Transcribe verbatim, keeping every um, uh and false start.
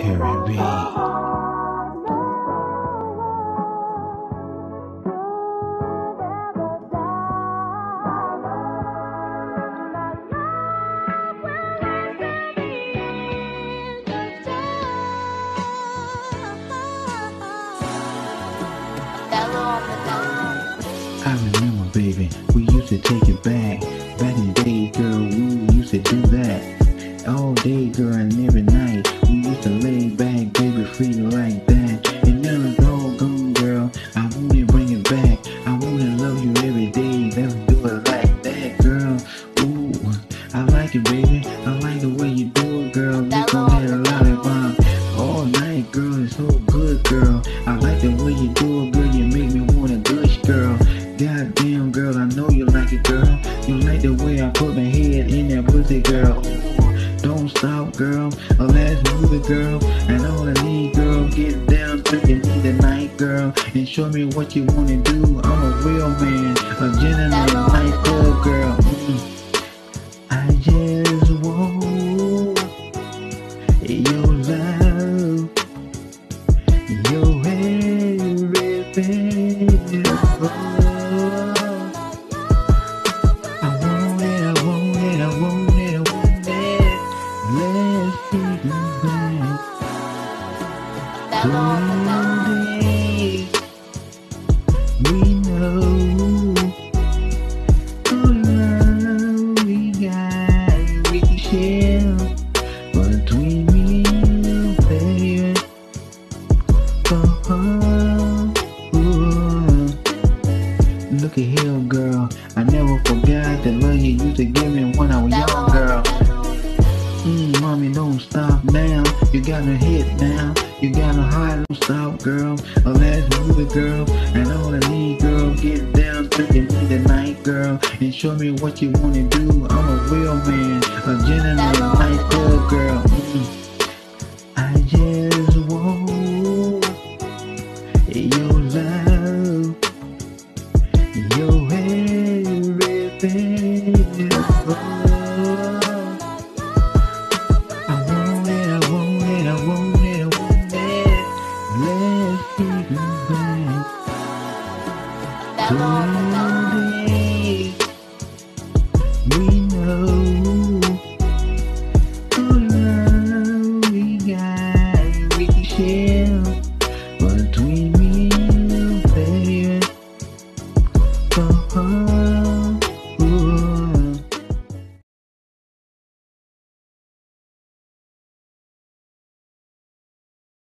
Harry B. I remember, baby, we used to take it back. Back in the day, girl, we used to do that. All day, girl, and every night. We used to lay back, baby, free like that. And now it's all gone, girl. I wanna bring it back. I wanna love you every day. Let's do it like that, girl. Ooh, I like it, baby. I like the way you do it, girl. Let's go ahead and lollipop all night, girl. It's so good, girl. I like the way you do it, girl. You make me wanna gush, girl. Goddamn, girl, I know you like it, girl. You like the way I put my head in that pussy, girl. Don't stop, girl. Oh, let's move it, girl. And all I need, girl, get down to your knee tonight, girl, and show me what you wanna do. I'm a real man, a gentleman, nice girl, girl. Mm. I just want your love, your everything. Oh. I want it, I want it, I want it, I want it. Let's take it back to the days we know. Oh, love we got, we can share between me and you, baby. Oh, oh, ooh. Look at here, girl. I never forgot the love you used to give me when I was young, girl. Mm, mommy, don't stop now. You got a hit now. You got a heart, don't stop, girl. Oh, let's move it, girl. And all I need, girl, get down to your knee tonight, girl, and show me what you wanna do. I'm a real man, a gentleman, nice girl, girl. Mm.